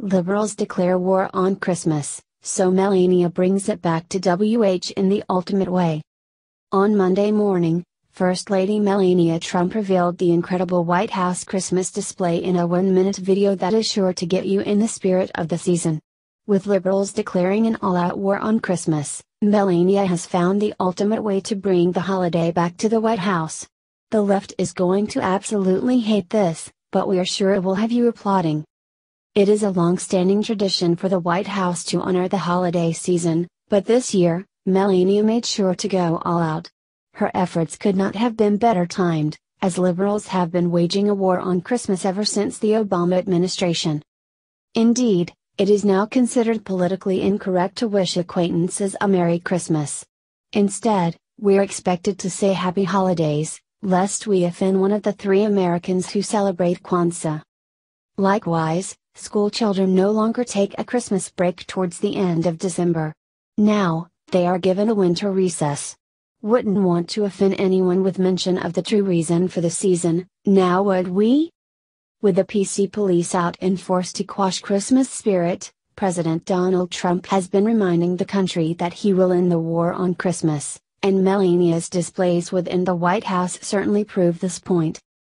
Liberals declare war on Christmas, so Melania brings it back to WH in the ultimate way. On Monday morning, First Lady Melania Trump revealed the incredible White House Christmas display in a 1-minute video that is sure to get you in the spirit of the season. With liberals declaring an all-out war on Christmas, Melania has found the ultimate way to bring the holiday back to the White House. The left is going to absolutely hate this, but we are sure it will have you applauding. It is a long-standing tradition for the White House to honor the holiday season, but this year, Melania made sure to go all out. Her efforts could not have been better timed, as liberals have been waging a war on Christmas ever since the Obama administration. Indeed, it is now considered politically incorrect to wish acquaintances a Merry Christmas. Instead, we're expected to say Happy Holidays, lest we offend one of the 3 Americans who celebrate Kwanzaa. Likewise, school children no longer take a Christmas break towards the end of December. Now, they are given a winter recess. Wouldn't want to offend anyone with mention of the true reason for the season, now would we? With the PC police out in force to quash Christmas spirit, President Donald Trump has been reminding the country that he will end the war on Christmas, and Melania's displays within the White House certainly prove this point.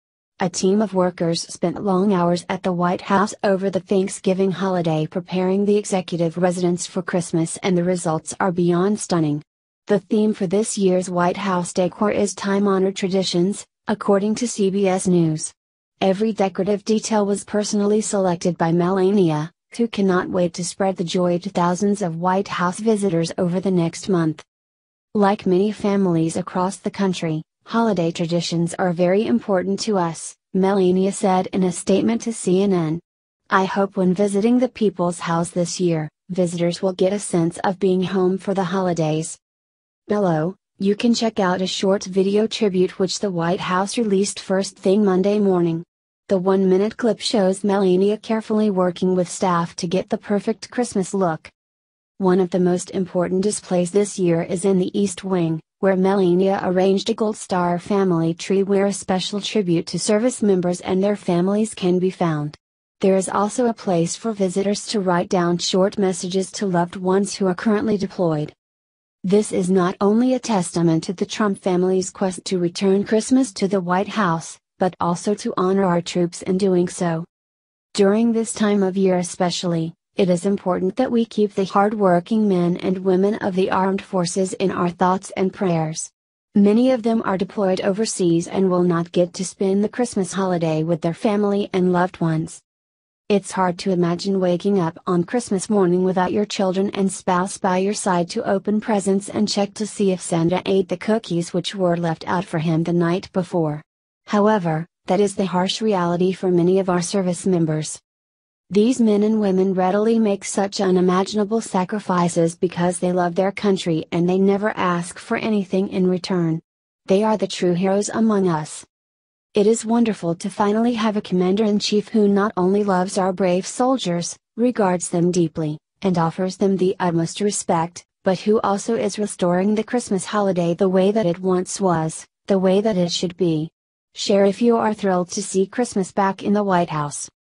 A team of workers spent long hours at the White House over the Thanksgiving holiday preparing the executive residence for Christmas, and the results are beyond stunning. The theme for this year's White House decor is time-honored traditions, according to CBS News. Every decorative detail was personally selected by Melania, who cannot wait to spread the joy to thousands of White House visitors over the next month. Like many families across the country, holiday traditions are very important to us, Melania said in a statement to CNN. I hope when visiting the People's House this year, visitors will get a sense of being home for the holidays. Below, you can check out a short video tribute which the White House released first thing Monday morning. The 1-minute clip shows Melania carefully working with staff to get the perfect Christmas look. One of the most important displays this year is in the East Wing, where Melania arranged a Gold Star family tree where a special tribute to service members and their families can be found. There is also a place for visitors to write down short messages to loved ones who are currently deployed. This is not only a testament to the Trump family's quest to return Christmas to the White House, but also to honor our troops in doing so. During this time of year especially, it is important that we keep the hard-working men and women of the armed forces in our thoughts and prayers. Many of them are deployed overseas and will not get to spend the Christmas holiday with their family and loved ones. It's hard to imagine waking up on Christmas morning without your children and spouse by your side to open presents and check to see if Santa ate the cookies which were left out for him the night before. However, that is the harsh reality for many of our service members. These men and women readily make such unimaginable sacrifices because they love their country and they never ask for anything in return. They are the true heroes among us. It is wonderful to finally have a commander-in-chief who not only loves our brave soldiers, regards them deeply, and offers them the utmost respect, but who also is restoring the Christmas holiday the way that it once was, the way that it should be. Share if you are thrilled to see Christmas back in the White House.